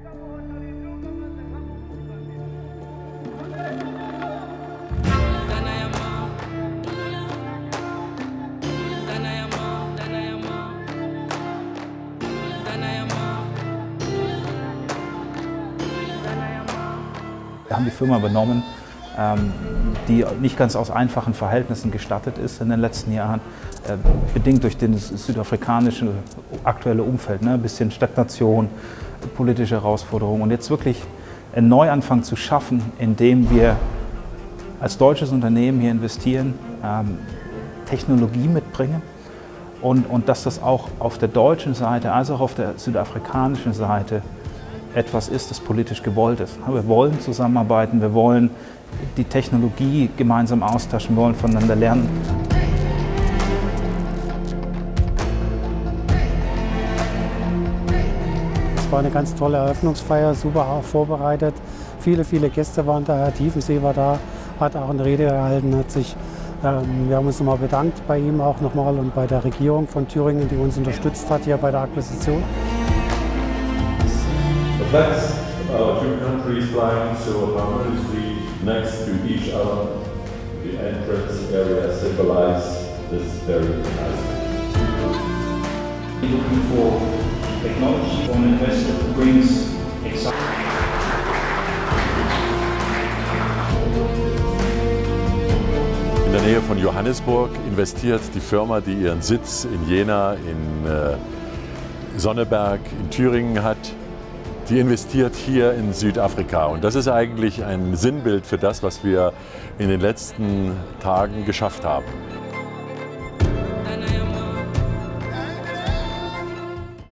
Wir haben die Firma übernommen, die nicht ganz aus einfachen Verhältnissen gestattet ist in den letzten Jahren, bedingt durch das südafrikanische aktuelle Umfeld, ne? Ein bisschen Stagnation, politische Herausforderungen und jetzt wirklich einen Neuanfang zu schaffen, indem wir als deutsches Unternehmen hier investieren, Technologie mitbringen und dass das auch auf der deutschen Seite als auch auf der südafrikanischen Seite etwas ist, das politisch gewollt ist. Wir wollen zusammenarbeiten, wir wollen die Technologie gemeinsam austauschen, wir wollen voneinander lernen. Es war eine ganz tolle Eröffnungsfeier, super auch vorbereitet. Viele Gäste waren da, Herr Tiefensee war da, hat auch eine Rede gehalten, wir haben uns nochmal bedankt bei ihm auch nochmal und bei der Regierung von Thüringen, die uns unterstützt hat hier bei der Akquisition. The flags of our two countries flying so harmoniously next to each other, the entrance area symbolizes this very nicely. Looking for technology from an investor who brings excitement. In der Nähe von Johannesburg investiert die Firma, die ihren Sitz in Jena, in Sonneberg, in Thüringen hat, die investiert hier in Südafrika. Und das ist eigentlich ein Sinnbild für das, was wir in den letzten Tagen geschafft haben.